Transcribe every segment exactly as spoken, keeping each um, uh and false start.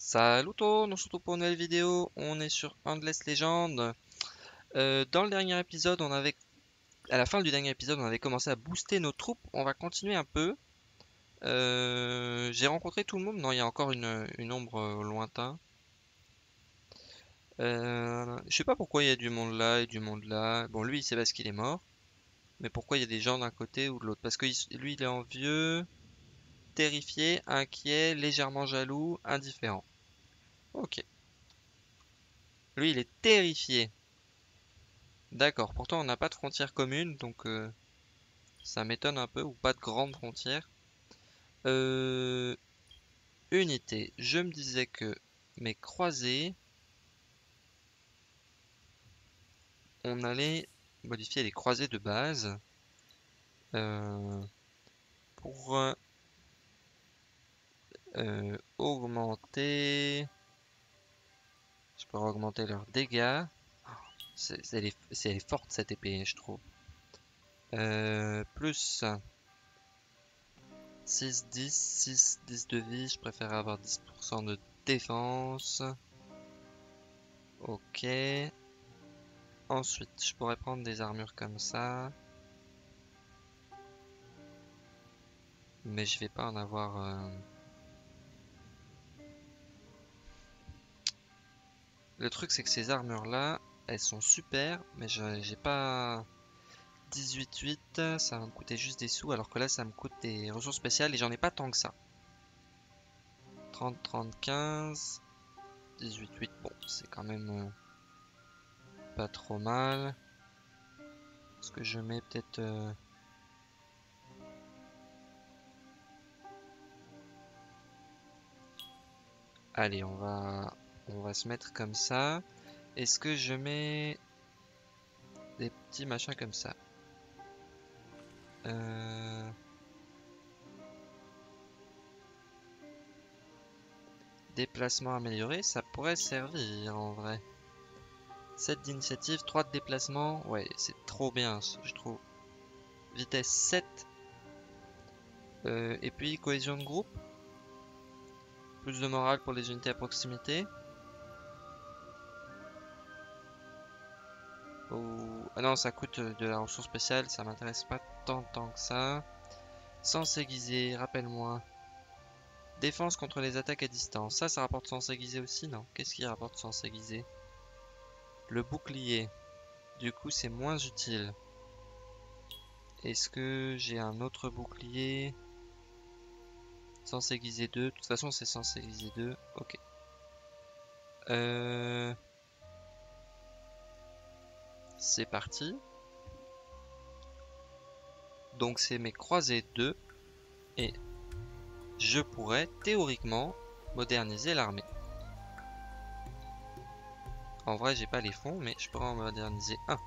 Salut tout, on se retrouve pour une nouvelle vidéo, on est sur Endless Legend. Euh, dans le dernier épisode, on avait, à la fin du dernier épisode, on avait commencé à booster nos troupes. On va continuer un peu. Euh, j'ai rencontré tout le monde. Non, il y a encore une, une ombre euh, au lointain. Euh, je sais pas pourquoi il y a du monde là et du monde là. Bon, lui, il sait parce qu'il est mort. Mais pourquoi il y a des gens d'un côté ou de l'autre? Parce que il- lui, il est envieux, terrifié, inquiet, légèrement jaloux, indifférent. Ok. Lui, il est terrifié. D'accord, pourtant on n'a pas de frontière commune, donc euh, ça m'étonne un peu, ou pas de grande frontière. Euh, Unité, je me disais que mes croisés, on allait modifier les croisés de base euh, pour euh, euh, augmenter. Je pourrais augmenter leurs dégâts. C'est c'est- elle est, c'est- elle est forte cette épée, je trouve. Euh, plus six, dix, six, dix de vie, je préfère avoir dix pour cent de défense. Ok. Ensuite, je pourrais prendre des armures comme ça. Mais je vais pas en avoir... euh, Le truc, c'est que ces armures-là, elles sont super, mais je- j'ai pas... dix-huit huit, ça va me coûter juste des sous, alors que là, ça me coûte des ressources spéciales et j'en ai pas tant que ça. trente, trente, quinze, dix-huit huit, bon, c'est quand même euh, pas trop mal. Est-ce que je mets peut-être... euh, Allez, on va... On va se mettre comme ça. Est-ce que je mets des petits machins comme ça? Euh... Déplacement amélioré, ça pourrait servir en vrai. sept d'initiative, trois de déplacement. Ouais, c'est trop bien, je trouve. Vitesse sept. Euh, et puis cohésion de groupe. Plus de morale pour les unités à proximité. Ou... Ah non, ça coûte de la ressource spéciale, ça m'intéresse pas tant, tant que ça. Sens aiguisé, rappelle-moi. Défense contre les attaques à distance. Ça, ça rapporte sens aiguisé aussi, non? Qu'est-ce qui rapporte sens aiguisé? Le bouclier. Du coup, c'est moins utile. Est-ce que j'ai un autre bouclier? Sens aiguisé deux. De toute façon, c'est sens aiguisé deux. Ok. Euh... C'est parti. Donc, c'est mes croisés deux. Et je pourrais théoriquement moderniser l'armée. En vrai, j'ai pas les fonds, mais je pourrais en moderniser un.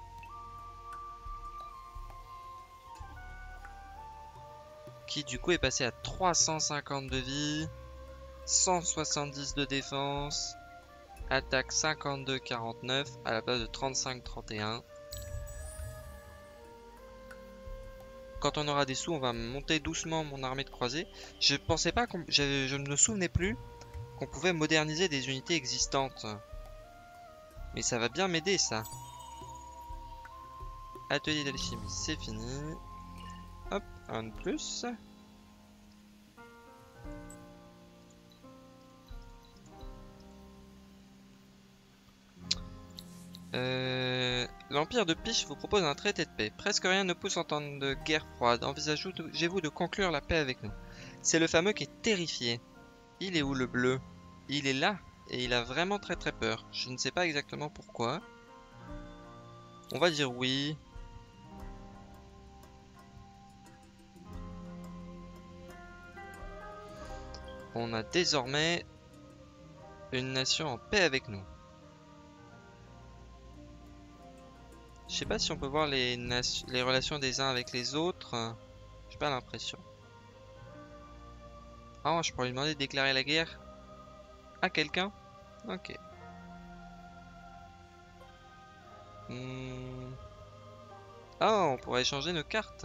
Qui du coup est passé à trois cent cinquante de vie, cent soixante-dix de défense, attaque cinquante-deux quarante-neuf à la place de trente-cinq trente et un. Quand on aura des sous, on va monter doucement mon armée de croisés. Je pensais pas qu'on... Je, je ne me souvenais plus qu'on pouvait moderniser des unités existantes. Mais ça va bien m'aider ça. Atelier d'alchimie, c'est fini. Hop, un de plus. Euh, L'Empire de Piche vous propose un traité de paix. Presque rien ne pousse en temps de guerre froide. Envisagez-vous de conclure la paix avec nous? C'est le fameux qui est terrifié. Il est où le bleu? Il est là. Et il a vraiment très très peur. Je ne sais pas exactement pourquoi. On va dire oui. On a désormais une nation en paix avec nous. Je sais pas si on peut voir les, les relations des uns avec les autres. J'ai pas l'impression. Ah, je pourrais lui demander de déclarer la guerre à quelqu'un? Ok. Hmm. Ah, on pourrait échanger nos cartes.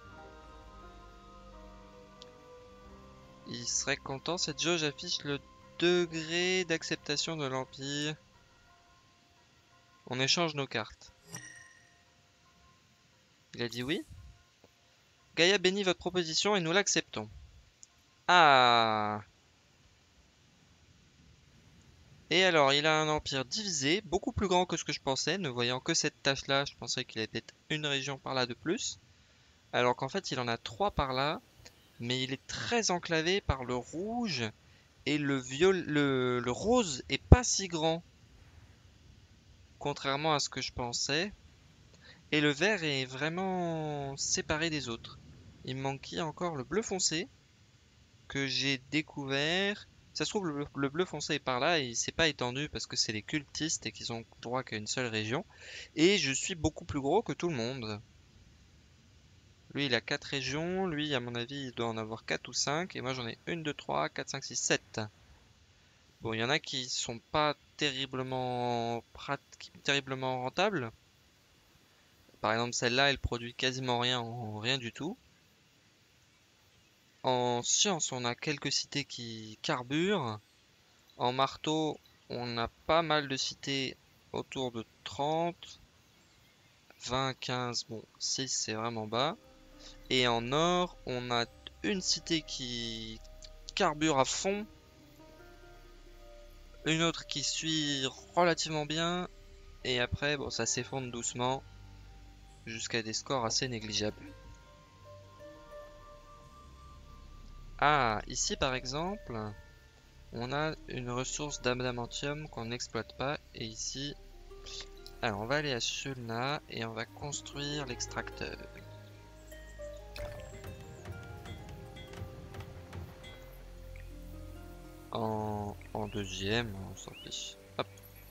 Il serait content. Cette jauge affiche le degré d'acceptation de l'Empire. On échange nos cartes. Il a dit oui. Gaïa bénit votre proposition et nous l'acceptons. Ah. Et alors, il a un empire divisé, beaucoup plus grand que ce que je pensais. Ne voyant que cette tâche-là, je pensais qu'il avait peut-être une région par là de plus. Alors qu'en fait, il en a trois par là. Mais il est très enclavé par le rouge. Et le, viol... le... le rose est pas si grand. Contrairement à ce que je pensais. Et le vert est vraiment séparé des autres. Il me manquait encore le bleu foncé. Que j'ai découvert. Ça se trouve, le, le bleu foncé est par là et il s'est pas étendu parce que c'est les cultistes et qu'ils ont droit qu'à une seule région. Et je suis beaucoup plus gros que tout le monde. Lui, il a quatre régions. Lui, à mon avis, il doit en avoir quatre ou cinq. Et moi, j'en ai une, deux, trois, quatre, cinq, six, sept. Bon, il y en a qui sont pas terriblement, prat- terriblement rentables. Par exemple, celle-là, elle produit quasiment rien en rien du tout. En science, on a quelques cités qui carburent. En marteau, on a pas mal de cités autour de trente, vingt, quinze, bon, six c'est vraiment bas. Et en or, on a une cité qui carbure à fond, une autre qui suit relativement bien, et après, bon, ça s'effondre doucement jusqu'à des scores assez négligeables. Ah, ici par exemple, on a une ressource d'adamantium qu'on n'exploite pas, et ici, alors on va aller à Shulna et on va construire l'extracteur. En, en deuxième, on s'en fiche. Hop.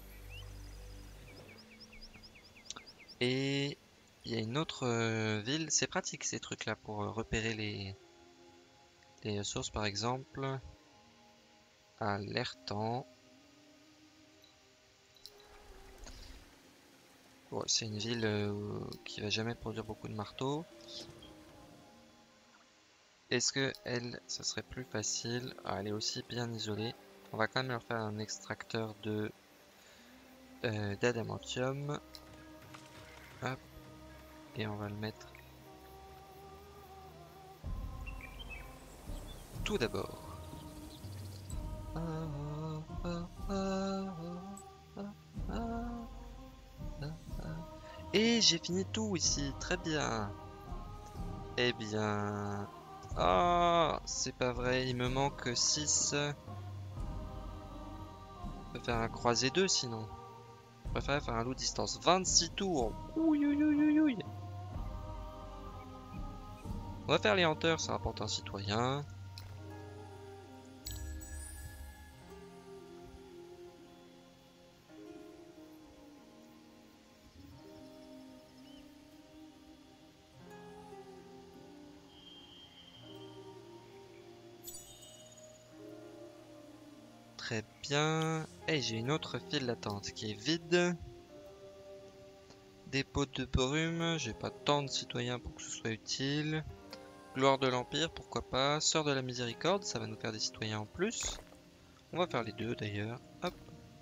Et il y a une autre euh, ville, c'est pratique ces trucs-là pour euh, repérer les, les sources par exemple. À l'Ertan. Bon, c'est une ville euh, qui va jamais produire beaucoup de marteaux. Est-ce que elle, ça serait plus facile? Ah, elle est aussi bien isolée. On va quand même leur faire un extracteur de euh, d'adamantium. Hop. Et on va le mettre tout d'abord. Et j'ai fini tout ici, très bien. Eh bien... Ah, c'est pas vrai, il me manque six. On peut faire un croisé deux sinon. Je préfère faire un loup distance. vingt-six tours. Ouïe, ouïe, ouïe, ouïe. On va faire les hanteurs, ça rapporte un citoyen. Très bien. Et j'ai une autre file d'attente qui est vide. Dépôt de brume, j'ai pas tant de citoyens pour que ce soit utile. Gloire de l'Empire, pourquoi pas. Sœur de la Miséricorde, ça va nous faire des citoyens en plus. On va faire les deux d'ailleurs. Hop.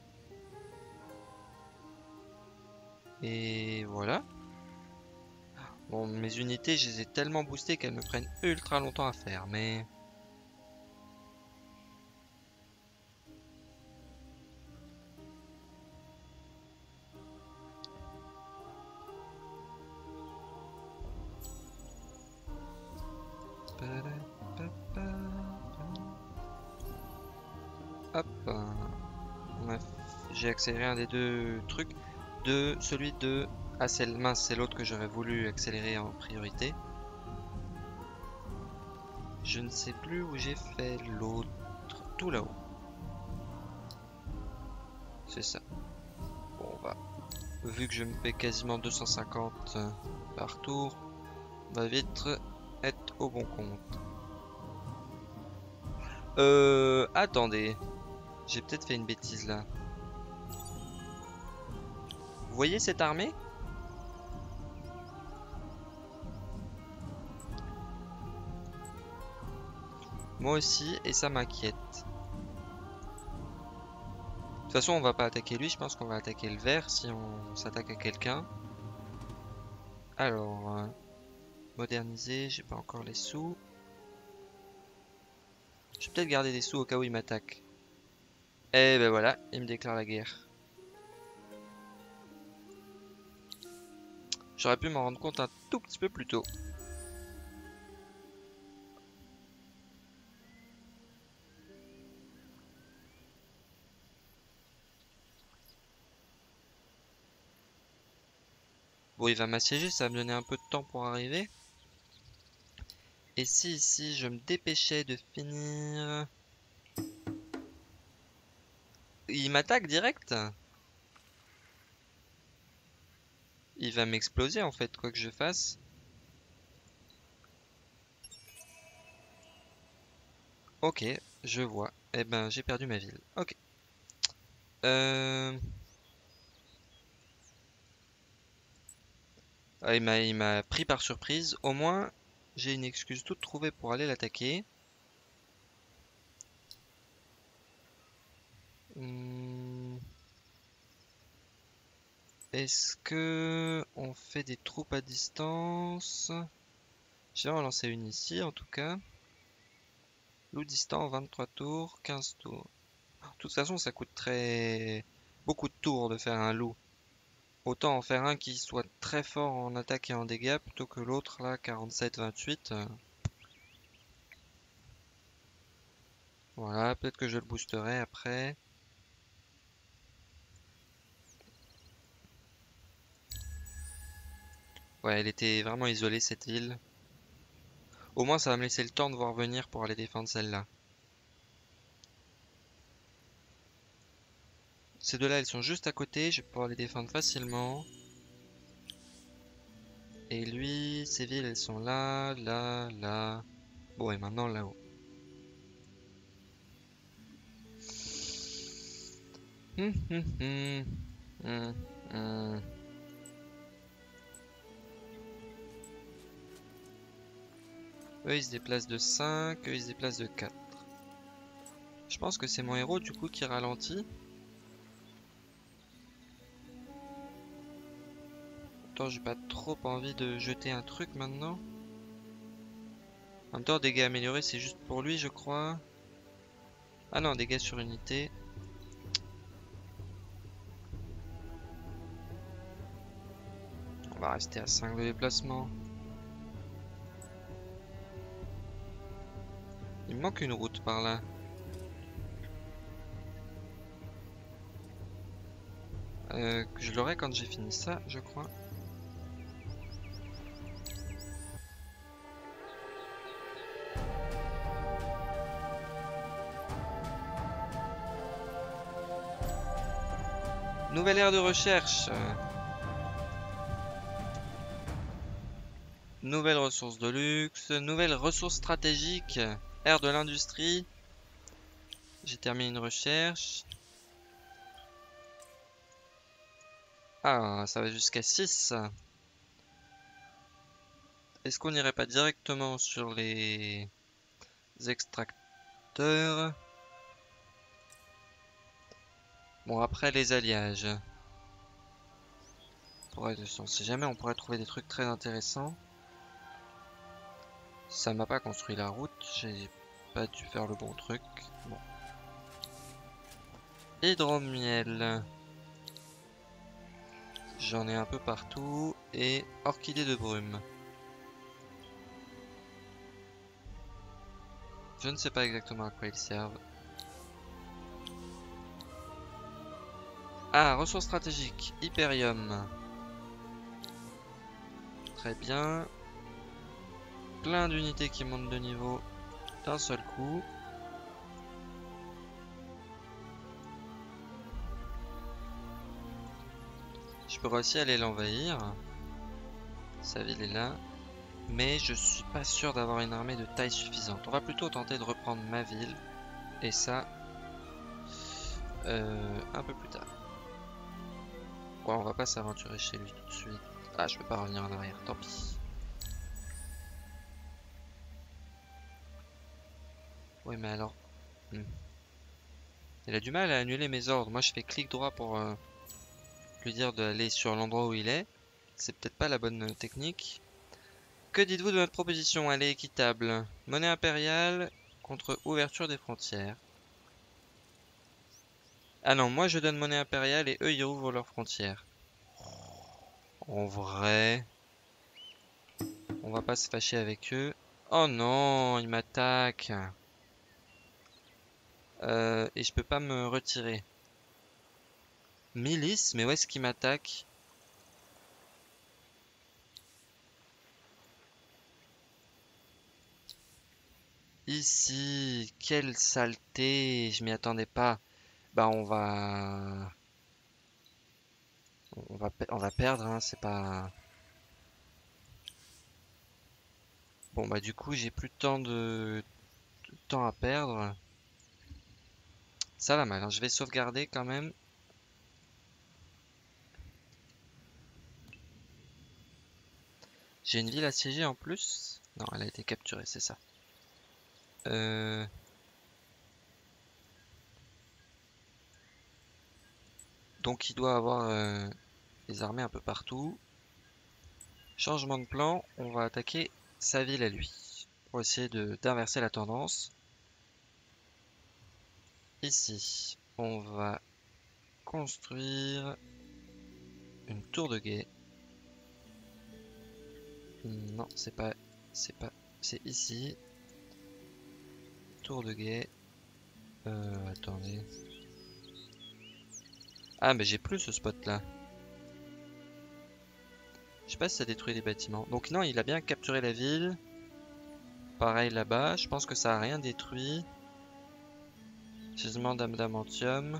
Et voilà. Bon, mes unités, je les ai tellement boostées qu'elles me prennent ultra longtemps à faire, mais... Hop. On a... J'ai accéléré un des deux trucs. De celui de... Ah, c'est le mince, c'est l'autre que j'aurais voulu accélérer en priorité. Je ne sais plus où j'ai fait l'autre. Tout là-haut. C'est ça. Bon, on va... Vu que je me fais quasiment deux cent cinquante par tour, on va vite être au bon compte. Euh... Attendez. J'ai peut-être fait une bêtise là. Vous voyez cette armée? Moi aussi, et ça m'inquiète. toute façon, on va pas attaquer lui, je pense qu'on va attaquer le vert si on s'attaque à quelqu'un. Alors, euh, moderniser, j'ai pas encore les sous. Je vais peut-être garder des sous au cas où il m'attaque. Et ben voilà, il me déclare la guerre. J'aurais pu m'en rendre compte un tout petit peu plus tôt. Bon, il va m'assiéger, ça va me donner un peu de temps pour arriver. Et si ici je me dépêchais de finir... Il m'attaque direct? Il va m'exploser en fait, quoi que je fasse. Ok, je vois. Eh ben, j'ai perdu ma ville. Ok. Euh... Ah, il m'a, il m'a pris par surprise. Au moins, j'ai une excuse toute trouvée pour aller l'attaquer. Hmm. Est-ce que on fait des troupes à distance? Je vais en lancer une ici en tout cas. Loup distant, vingt-trois tours, quinze tours. De toute façon, ça coûte très beaucoup de tours de faire un loup. Autant en faire un qui soit très fort en attaque et en dégâts plutôt que l'autre là, quarante-sept vingt-huit. euh. Voilà, peut-être que je le boosterai après. Ouais, elle était vraiment isolée cette ville. Au moins, ça va me laisser le temps de voir venir pour aller défendre celle-là. Ces deux-là, elles sont juste à côté, je vais pouvoir les défendre facilement. Et lui, ces villes, elles sont là, là, là. Bon, et maintenant là-haut. Hum, hum, hum. Hum, hum. Eux, ils se déplacent de cinq, eux, ils se déplacent de quatre. Je pense que c'est mon héros, du coup, qui ralentit. Pourtant, j'ai pas trop envie de jeter un truc maintenant. En même temps, dégâts améliorés, c'est juste pour lui, je crois. Ah non, dégâts sur unité. On va rester à cinq de déplacement. Il me manque une route par là. Euh, je l'aurai quand j'ai fini ça, je crois. Nouvelle ère de recherche. Nouvelles ressources de luxe. Nouvelles ressources stratégiques. Ère de l'industrie. J'ai terminé une recherche. Ah, ça va jusqu'à six. Est-ce qu'on n'irait pas directement sur les extracteurs? Bon, après les alliages. Pour être, on sait jamais, on pourrait trouver des trucs très intéressants. Ça m'a pas construit la route, j'ai pas dû faire le bon truc. Bon. Hydromiel. J'en ai un peu partout. Et orchidée de brume. Je ne sais pas exactement à quoi ils servent. Ah, ressources stratégiques. Hyperium. Très bien. Plein d'unités qui montent de niveau d'un seul coup. Je pourrais aussi aller l'envahir. Sa ville est là. Mais je suis pas sûr d'avoir une armée de taille suffisante. On va plutôt tenter de reprendre ma ville. Et ça, euh, un peu plus tard. Ouais, on va pas s'aventurer chez lui tout de suite. Ah, je peux pas revenir en arrière, tant pis. Oui, mais alors... Hmm. Il a du mal à annuler mes ordres. Moi je fais clic droit pour euh, lui dire d'aller sur l'endroit où il est. C'est peut-être pas la bonne technique. Que dites-vous de notre proposition? Elle est équitable. Monnaie impériale contre ouverture des frontières. Ah non, moi je donne monnaie impériale et eux ils ouvrent leurs frontières. En vrai, on va pas se fâcher avec eux. Oh non, ils m'attaquent. Euh, et je peux pas me retirer. Milice, mais où est-ce qu'ils m'attaquent? Ici, quelle saleté, je m'y attendais pas. Bah on va, on va, pe- on va perdre, hein, c'est pas. Bon bah du coup j'ai plus tant de de temps à perdre. Ça va mal, hein, je vais sauvegarder quand même. J'ai une ville assiégée en plus. Non, elle a été capturée, c'est ça. Euh... Donc il doit avoir euh, des armées un peu partout. Changement de plan, on va attaquer sa ville à lui. Pour essayer de d'inverser la tendance. Ici, on va construire une tour de guet. Non, c'est pas... C'est pas... C'est ici. Tour de guet. Euh, attendez. Ah, mais j'ai plus ce spot là. Je sais pas si ça détruit les bâtiments. Donc non, il a bien capturé la ville. Pareil là-bas. Je pense que ça a rien détruit. Gisement d'adamantium.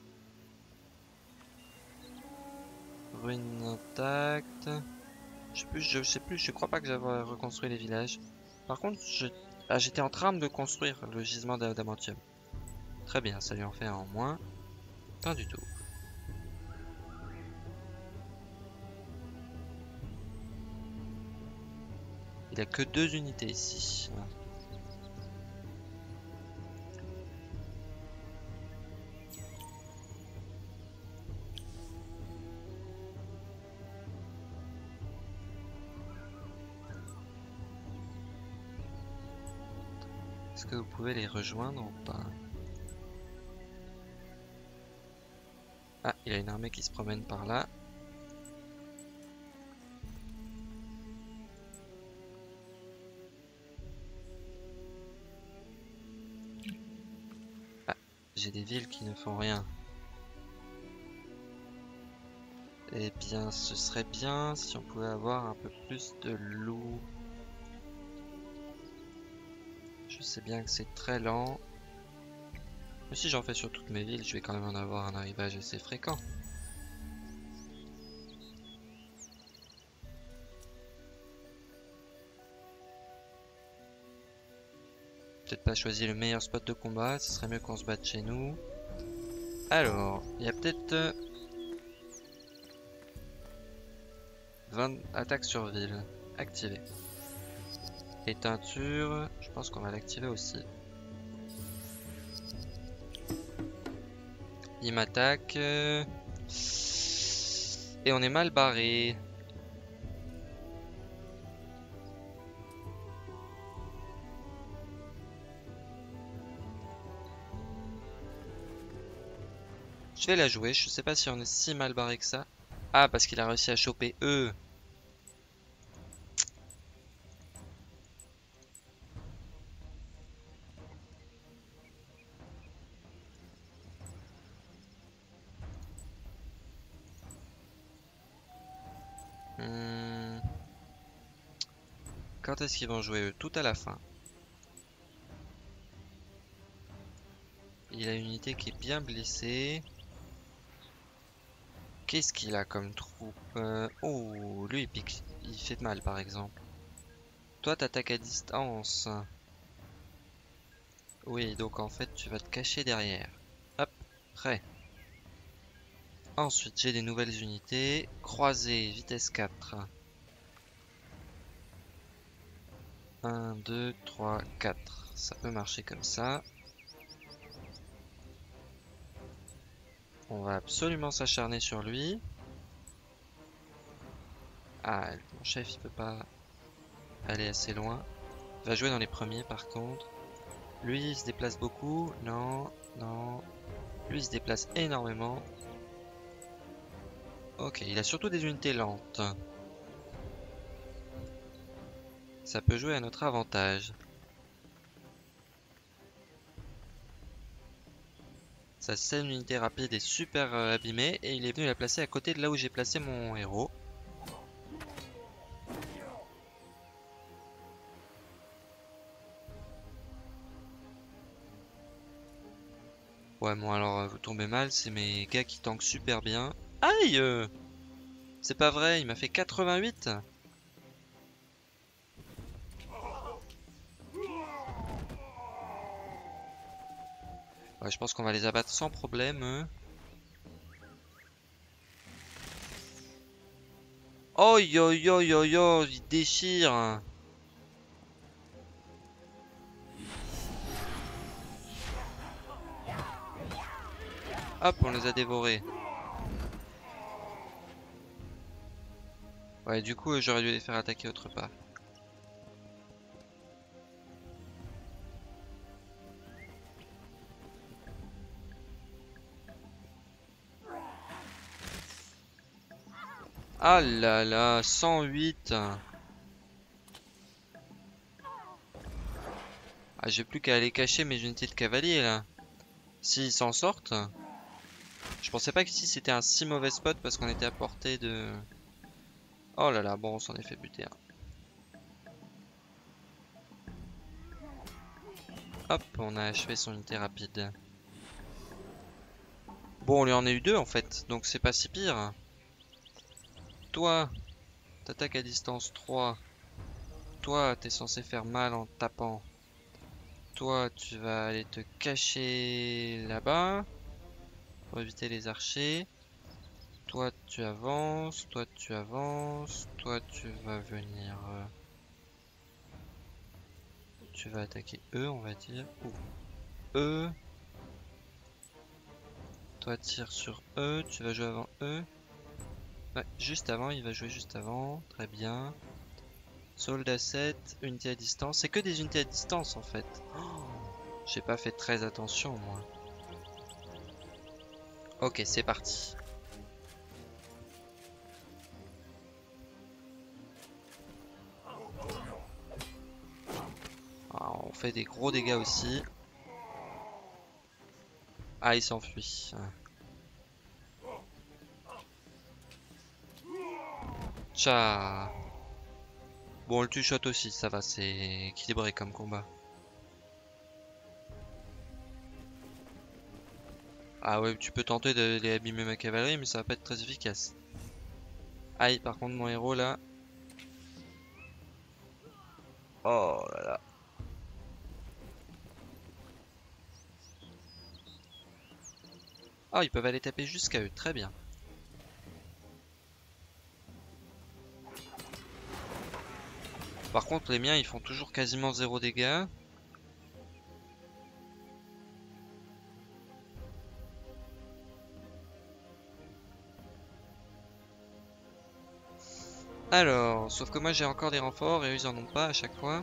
Ruine intacte. Je sais plus, je sais plus, je crois pas que j'avais reconstruit les villages. Par contre, je... ah, j'étais en train de construire le gisement d'adamantium. Très bien, ça lui en fait un en moins. Pas du tout. Il a que deux unités ici. Est-ce que vous pouvez les rejoindre ou pas? Ah, il a une armée qui se promène par là. Ah, j'ai des villes qui ne font rien. Eh bien, ce serait bien si on pouvait avoir un peu plus de loups. Je sais bien que c'est très lent. Mais si j'en fais sur toutes mes villes, je vais quand même en avoir un arrivage assez fréquent. Peut-être pas choisir le meilleur spot de combat, ce serait mieux qu'on se batte chez nous. Alors, il y a peut-être euh, vingt attaques sur ville. Activé. Et teinture, je pense qu'on va l'activer aussi. Il m'attaque. euh, Et on est mal barré. Je vais la jouer, je sais pas si on est si mal barré que ça. Ah, parce qu'il a réussi à choper eux. Hmm. Quand est-ce qu'ils vont jouer eux? Tout à la fin. Il a une unité qui est bien blessée. Qu'est-ce qu'il a comme troupe? Euh, Oh, lui il pique. Il fait mal par exemple. Toi t'attaques à distance. Oui, donc en fait tu vas te cacher derrière. Hop, prêt. Ensuite j'ai des nouvelles unités. Croisée, vitesse quatre. un, deux, trois, quatre. Ça peut marcher comme ça. On va absolument s'acharner sur lui. Ah, mon chef il peut pas aller assez loin. Il va jouer dans les premiers par contre. Lui il se déplace beaucoup. Non, non. Lui il se déplace énormément. Ok, il a surtout des unités lentes. Ça peut jouer à notre avantage. Sa scène unité rapide est super euh, abîmée et il est venu la placer à côté de là où j'ai placé mon héros. Ouais, bon alors euh, vous tombez mal, c'est mes gars qui tankent super bien. Aïe euh, c'est pas vrai, il m'a fait quatre-vingt-huit. Ouais, je pense qu'on va les abattre sans problème. eux. Oh yo yo yo yo, il déchire. Hop, on les a dévorés. Ouais, du coup, euh, j'aurais dû les faire attaquer autre part. Ah là là, cent huit. Ah, j'ai plus qu'à aller cacher mes unités de cavalier là. S'ils s'en sortent. Je pensais pas que si c'était un si mauvais spot parce qu'on était à portée de... Oh là là, bon, on s'en est fait buter. Hein. Hop, on a achevé son unité rapide. Bon, on lui en a eu deux en fait, donc c'est pas si pire. Toi, t'attaques à distance trois. Toi, t'es censé faire mal en tapant. Toi, tu vas aller te cacher là-bas pour éviter les archers. Toi, tu avances. Toi, tu avances. Toi, tu vas venir... euh, Tu vas attaquer eux, on va dire. Ou eux. Toi, tire sur eux. Tu vas jouer avant eux. Ouais, juste avant, il va jouer juste avant. Très bien. Soldat sept, unité à distance. C'est que des unités à distance en fait. Oh, j'ai pas fait très attention moi. Ok, c'est parti. Alors, on fait des gros dégâts aussi. Ah, il s'enfuit. Tcha. Bon, le two-shot aussi, ça va, c'est équilibré comme combat. Ah ouais, tu peux tenter d'aller abîmer ma cavalerie, mais ça va pas être très efficace. Aïe, par contre, mon héros là. Oh là là. Oh, ils peuvent aller taper jusqu'à eux, très bien. Par contre, les miens, ils font toujours quasiment zéro dégâts. Alors, sauf que moi j'ai encore des renforts et eux ils en ont pas à chaque fois.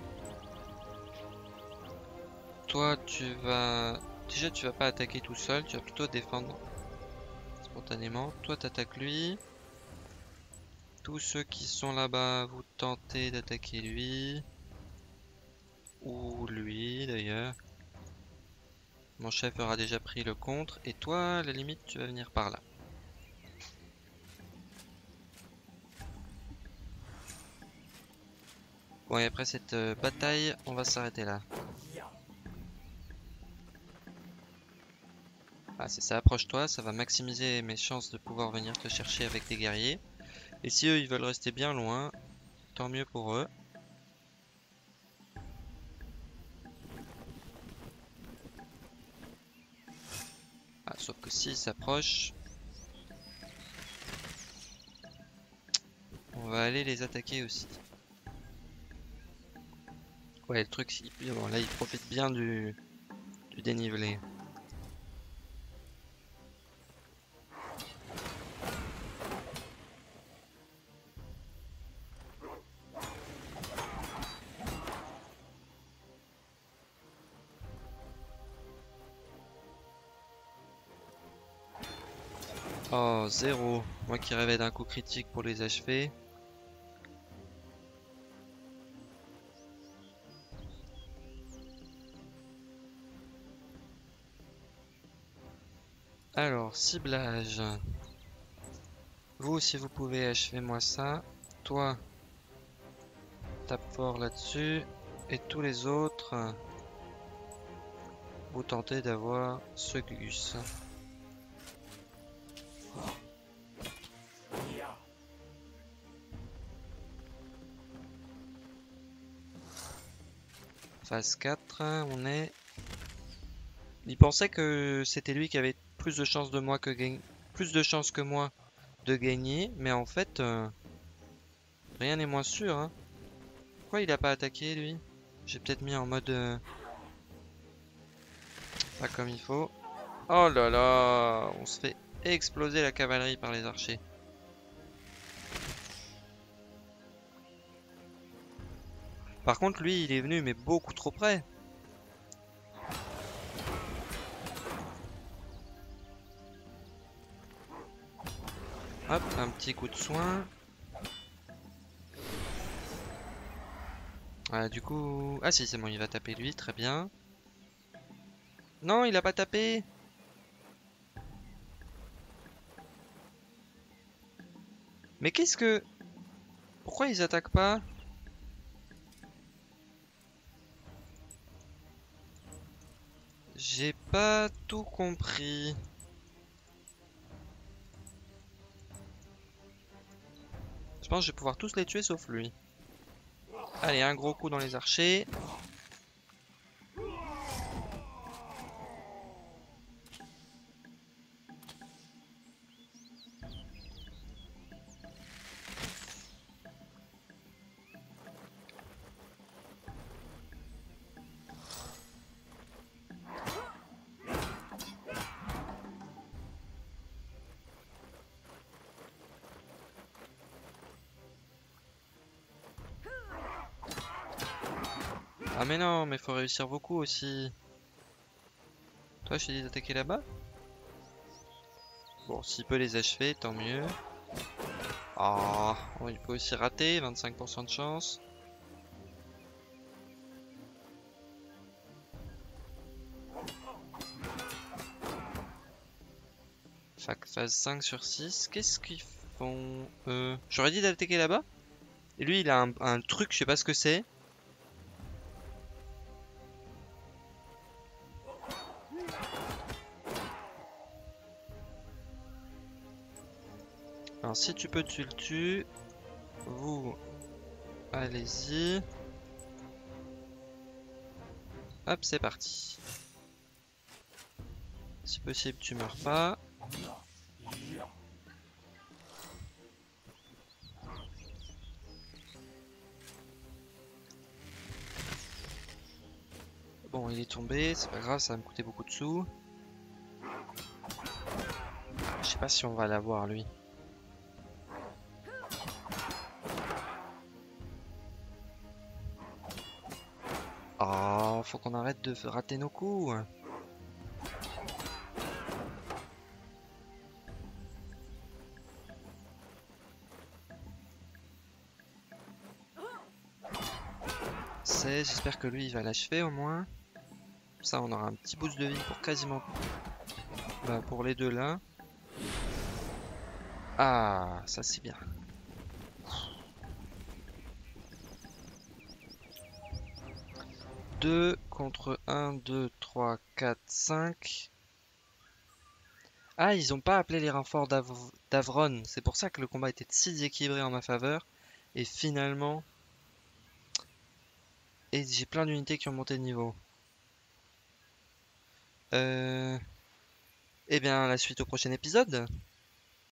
Toi tu vas... Déjà tu vas pas attaquer tout seul, tu vas plutôt défendre spontanément. Toi t'attaques lui. Tous ceux qui sont là-bas, vous tentez d'attaquer lui. Ou lui d'ailleurs. Mon chef aura déjà pris le contre. Et toi, à la limite, tu vas venir par là. Bon et après cette euh, bataille, on va s'arrêter là. Ah c'est ça, approche-toi, ça va maximiser mes chances de pouvoir venir te chercher avec des guerriers. Et si eux ils veulent rester bien loin, tant mieux pour eux. Ah, sauf que s'ils s'approchent, on va aller les attaquer aussi. Ouais, le truc, il- bon, là il profite bien du, du dénivelé. Oh, zéro. Moi qui rêvais d'un coup critique pour les achever. Alors, ciblage. Vous, si vous pouvez, achevez-moi ça. Toi, tape fort là-dessus. Et tous les autres, vous tentez d'avoir ce Gus. Phase quatre, on est... Il pensait que c'était lui qui avait plus de chances de moi que gagne... plus de chances que moi de gagner, mais en fait, euh, rien n'est moins sûr, hein. Pourquoi il a pas attaqué lui? J'ai peut-être mis en mode euh, pas comme il faut. Oh là là, on se fait exploser la cavalerie par les archers. Par contre, lui, il est venu, mais beaucoup trop près. Hop, un petit coup de soin. Ah, du coup... Ah si, c'est bon, il va taper lui, très bien. Non, il a pas tapé. Mais qu'est-ce que... Pourquoi ils attaquent pas? J'ai pas tout compris. Je pense que je vais pouvoir tous les tuer sauf lui. Allez, un gros coup dans les archers. Ah mais non, mais faut réussir beaucoup aussi. Toi, je t'ai dit d'attaquer là-bas? Bon, s'il peut les achever, tant mieux. Ah, oh, il peut aussi rater, vingt-cinq pour cent de chance. Fac, phase cinq sur six. Qu'est-ce qu'ils font eux? J'aurais dit d'attaquer là-bas. Et lui, il a un, un truc, je sais pas ce que c'est. Alors, si tu peux, tu le tues. Vous, allez-y. Hop, c'est parti. Si possible, tu meurs pas. Bon, il est tombé, c'est pas grave, ça va me coûter beaucoup de sous. Je sais pas si on va l'avoir, lui. Oh, faut qu'on arrête de rater nos coups. C'est, j'espère que lui il va l'achever au moins. Ça, on aura un petit boost de vie pour quasiment... Bah, pour les deux là. Ah, ça c'est bien. deux contre un, deux, trois, quatre, cinq. Ah, ils ont pas appelé les renforts d'Av- d'Avron. C'est pour ça que le combat était si déséquilibré en ma faveur. Et finalement... Et j'ai plein d'unités qui ont monté de niveau. Euh... Eh bien, la suite au prochain épisode.